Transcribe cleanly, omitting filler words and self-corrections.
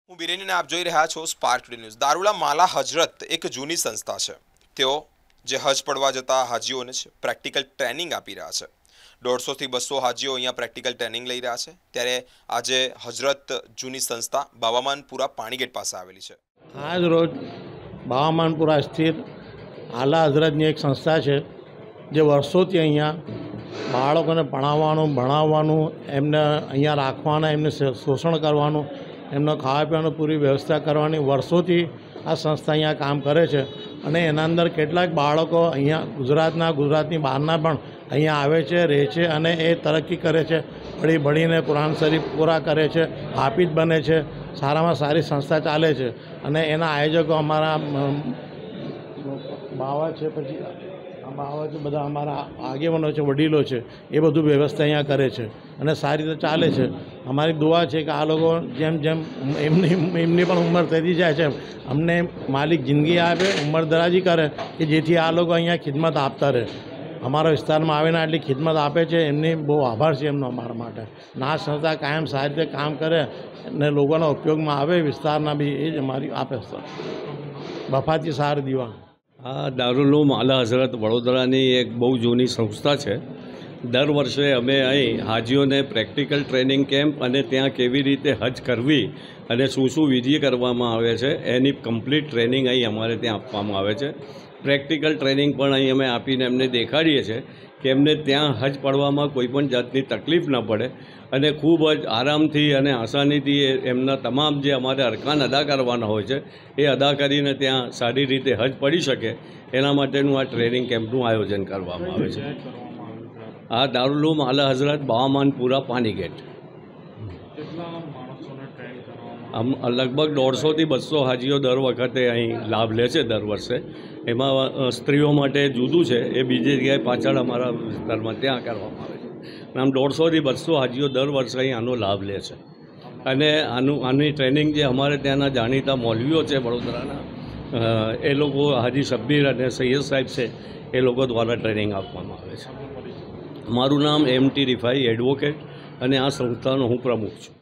હું બિરેનીને આપ જોઈ રહ્યા છો સ્પાર્ક ટુડે ન્યૂઝ। દારૂલા માલા હજરત એક જૂની સંસ્થા છે। તેઓ જે હજ પડવા જતા હાજીઓને પ્રેક્ટિકલ ટ્રેનિંગ આપી રહ્યા છે। 150 થી 200 હાજીઓ અહીંયા પ્રેક્ટિકલ ટ્રેનિંગ લઈ રહ્યા છે। ત્યારે આજે હજરત જૂની સંસ્થા બાવામાનપુરા પાણીગેટ પાસે આવેલી છે। આજ રોજ બાવામાનપુરા સ્થિત આલા હજરતની એક સંસ્થા છે જે વર્ષોથી અહીંયા બાળકોને ભણાવવાનું એમને અહીંયા રાખવાના, એમને શોષણ કરવાનું, એમનો ખાવા પીવાનું પૂરી વ્યવસ્થા કરવાની વર્ષોથી આ સંસ્થા અહીંયા કામ કરે છે। અને એના અંદર કેટલાક બાળકો અહીંયા ગુજરાતની બહારના પણ અહીંયા આવે છે, રહે છે અને એ તરક્કી કરે છે, ભણીને કુરાન શરીફ પૂરા કરે છે, હાફિઝ બને છે, સારામાં સારી સંસ્થા ચાલે છે। અને એના આયોજકો અમારા બાવા છે, પછી બાવા છે, બધા અમારા આગેવાનો છે, વડીલો છે, એ બધું વ્યવસ્થા અહીંયા કરે છે અને સારી રીતે ચાલે છે। અમારી દુઆ છે કે આ લોકો જેમ જેમ એમની પણ ઉંમર થતી જાય છે, અમને માલિક જિંદગી આપે, ઉંમર દરાજી કરે કે જેથી આ લોકો અહીંયા ખિદમત આપતા રહે, અમારા વિસ્તારમાં આવીને આટલી ખિદમત આપે છે, એમની બહુ આભાર છે એમનો અમારા માટે। ના સંસ્થા કાયમ સારી રીતે કામ કરે અને લોકોના ઉપયોગમાં આવે, વિસ્તારના બી એ જ અમારી આપે છે। વફાતી સાર દીવા આ દારૂલ આલા હઝરત વડોદરાની એક બહુ જૂની સંસ્થા છે। દર વર્ષે અમે અહીં હાજીઓને પ્રેક્ટિકલ ટ્રેનિંગ કેમ્પ અને ત્યાં કેવી રીતે હજ કરવી અને શું શું વિધિ કરવામાં આવે છે એની કમ્પ્લીટ ટ્રેનિંગ અહીં અમારે ત્યાં આપવામાં આવે છે। પ્રેક્ટિકલ ટ્રેનિંગ પણ અહીં અમે આપીને એમને દેખાડીએ છીએ કે એમને ત્યાં હજ પડવામાં કોઈપણ જાતની તકલીફ ન પડે અને ખૂબ જ આરામથી અને આસાનીથી એમના તમામ જે અમારે અરકાન અદા કરવાના હોય છે એ અદા કરીને ત્યાં સારી રીતે હજ પડી શકે એના માટેનું આ ટ્રેનિંગ કેમ્પનું આયોજન કરવામાં આવે છે। આ દારૂલ આલા હઝરત બાવામાનપુરા પાણીગેટ લગભગ 150 થી 200 હાજીઓ દર વખતે અહીં લાભ લે છે દર વર્ષે। એમાં સ્ત્રીઓ માટે જુદું છે, એ બીજી જગ્યાએ પાછળ અમારા વિસ્તારમાં ત્યાં કરવામાં આવે છે। આમ 150 થી 200 હાજીઓ દર વર્ષે અહીં આનો લાભ લે છે અને આની ટ્રેનિંગ જે અમારે ત્યાંના જાણીતા મૌલવીઓ છે વડોદરાના, એ લોકો હાજી શબ્બીર અને સૈયદ સાહેબ છે, એ લોકો દ્વારા ટ્રેનિંગ આપવામાં આવે છે। મારું નામ MT રિફાઈ એડવોકેટ અને આ સંસ્થાનો હું પ્રમુખ છું।